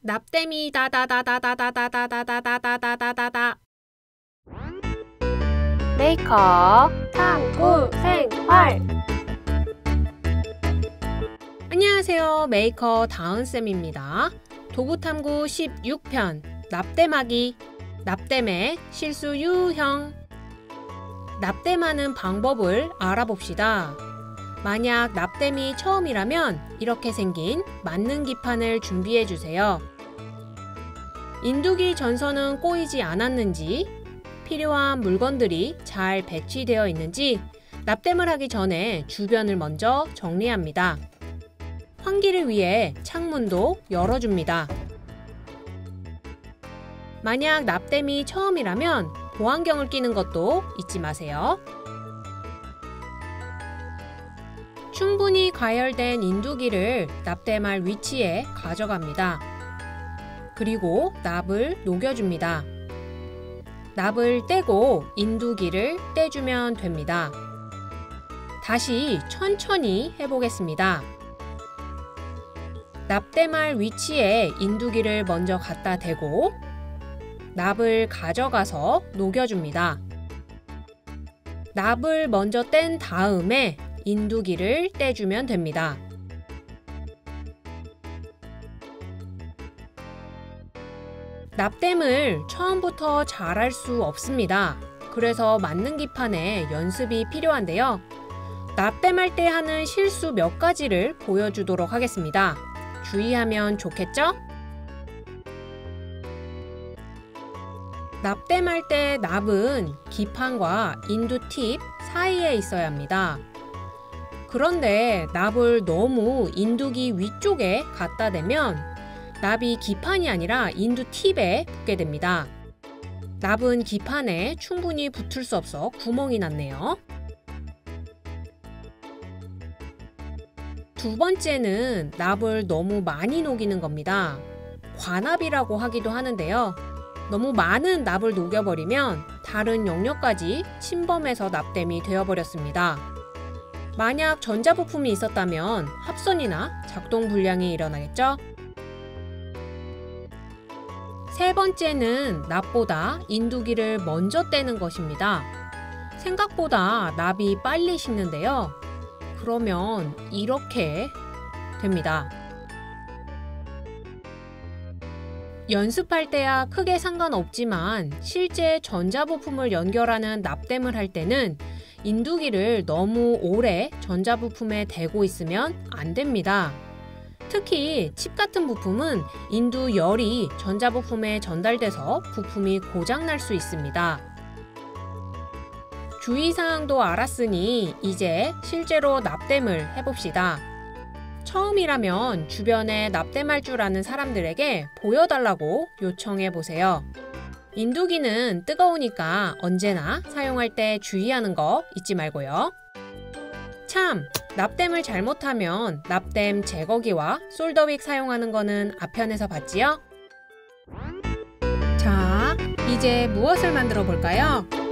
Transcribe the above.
납땜이 다다다다다다다다다다다다다다다. 메이커 탐구 생활. 안녕하세요. 메이커 다은쌤입니다. 도구탐구 16편 납땜하기. 납땜의 실수 유형. 납땜하는 방법을 알아봅시다. 만약 납땜이 처음이라면 이렇게 생긴 맞는 기판을 준비해주세요. 인두기 전선은 꼬이지 않았는지, 필요한 물건들이 잘 배치되어 있는지 납땜을 하기 전에 주변을 먼저 정리합니다. 환기를 위해 창문도 열어줍니다. 만약 납땜이 처음이라면 보안경을 끼는 것도 잊지 마세요. 충분히 가열된 인두기를 납땜할 위치에 가져갑니다. 그리고 납을 녹여줍니다. 납을 떼고 인두기를 떼주면 됩니다. 다시 천천히 해보겠습니다. 납땜할 위치에 인두기를 먼저 갖다 대고 납을 가져가서 녹여줍니다. 납을 먼저 뗀 다음에 인두기를 떼주면 됩니다. 납땜을 처음부터 잘할 수 없습니다. 그래서 맞는 기판에 연습이 필요한데요. 납땜할 때 하는 실수 몇 가지를 보여주도록 하겠습니다. 주의하면 좋겠죠? 납땜할 때 납은 기판과 인두 팁 사이에 있어야 합니다. 그런데 납을 너무 인두기 위쪽에 갖다 대면 납이 기판이 아니라 인두 팁에 붙게 됩니다. 납은 기판에 충분히 붙을 수 없어 구멍이 났네요. 두 번째는 납을 너무 많이 녹이는 겁니다. 과납이라고 하기도 하는데요. 너무 많은 납을 녹여버리면 다른 영역까지 침범해서 납땜이 되어버렸습니다. 만약 전자부품이 있었다면 합선이나 작동 불량이 일어나겠죠? 세 번째는 납보다 인두기를 먼저 떼는 것입니다. 생각보다 납이 빨리 식는데요. 그러면 이렇게 됩니다. 연습할 때야 크게 상관없지만 실제 전자부품을 연결하는 납땜을 할 때는 인두기를 너무 오래 전자부품에 대고 있으면 안 됩니다. 특히 칩 같은 부품은 인두 열이 전자부품에 전달돼서 부품이 고장날 수 있습니다. 주의사항도 알았으니 이제 실제로 납땜을 해봅시다. 처음이라면 주변에 납땜할 줄 아는 사람들에게 보여달라고 요청해보세요. 인두기는 뜨거우니까 언제나 사용할 때 주의하는 거 잊지 말고요. 참! 납땜을 잘못하면 납땜 제거기와 솔더윅 사용하는 거는 앞편에서 봤지요? 자, 이제 무엇을 만들어 볼까요?